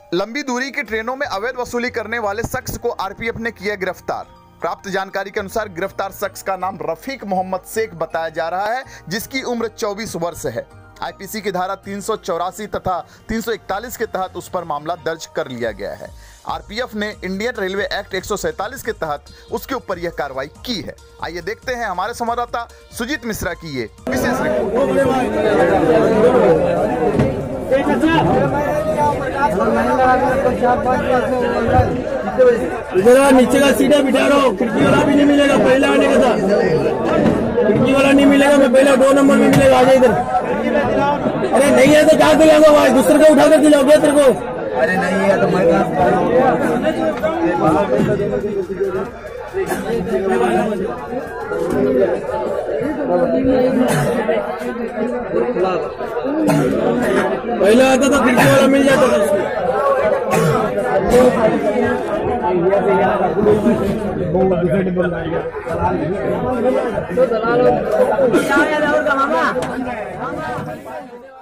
लंबी दूरी की ट्रेनों में अवैध वसूली करने वाले शख्स को आरपीएफ ने किया गिरफ्तार। प्राप्त जानकारी के अनुसार गिरफ्तार शख्स का नाम रफीक मोहम्मद शेख बताया जा रहा है, जिसकी उम्र 24 वर्ष है। आईपीसी की धारा 384 तथा 341 के तहत उस पर मामला दर्ज कर लिया गया है। आरपीएफ ने इंडियन रेलवे एक्ट 147 के तहत उसके ऊपर यह कार्रवाई की है। आइए देखते हैं हमारे संवाददाता सुजीत मिश्रा की ये विशेष रिपोर्ट। इधर नीचे का सीधा बिठा रहा हूँ, खिड़की वाला भी नहीं मिलेगा, पहले आने का था, खिड़की वाला नहीं मिलेगा, मैं पहले 2 नंबर में मिलेगा, आ जाए इधर। अरे नहीं है तो क्या करेगा भाई, दूसरे को उठा कर दिलाओ क्या तेरे को? अरे नहीं है तो मैं पहले आता था, खिड़की वाला मिल जाता था उसको। तो दलाल